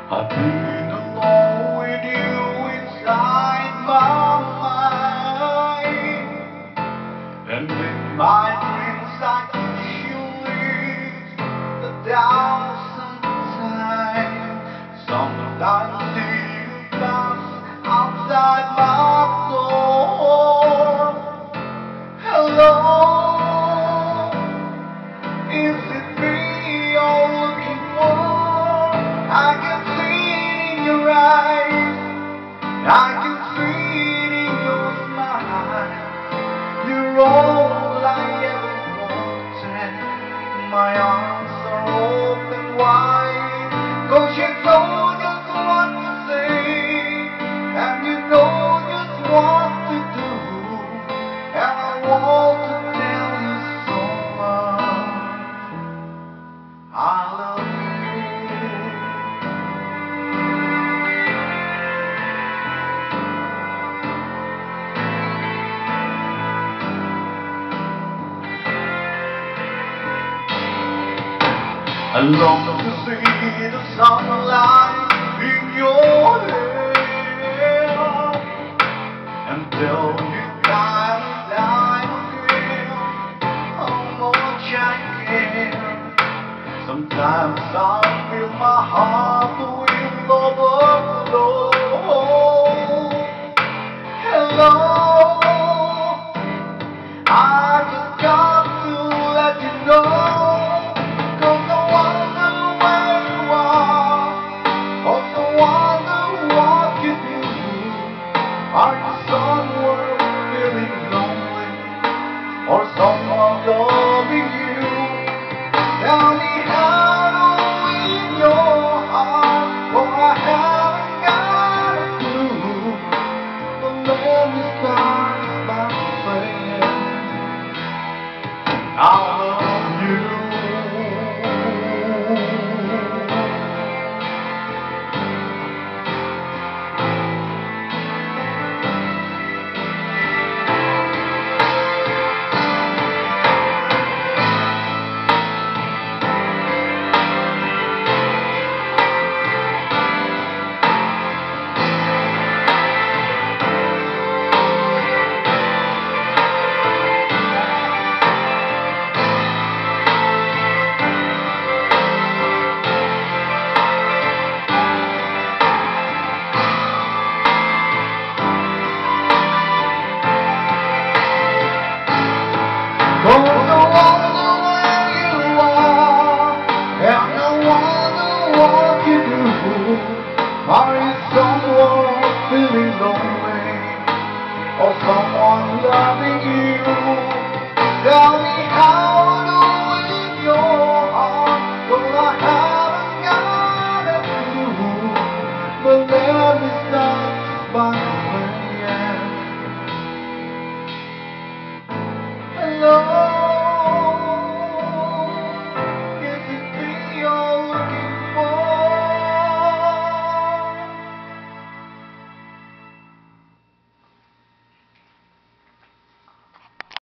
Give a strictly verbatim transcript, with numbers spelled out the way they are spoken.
I've been alone with you inside my mind, and in my dreams I kiss you with a thousand times. Sometimes you pass outside my door. Hello, is it me you're looking for? I can see it in your eyes, I can see it in your smile. You're all I ever wanted. My arms are open wide, 'cause you know just what to say, and you know just what to do, and I want to tell you so much I love you. I long to see the sunlight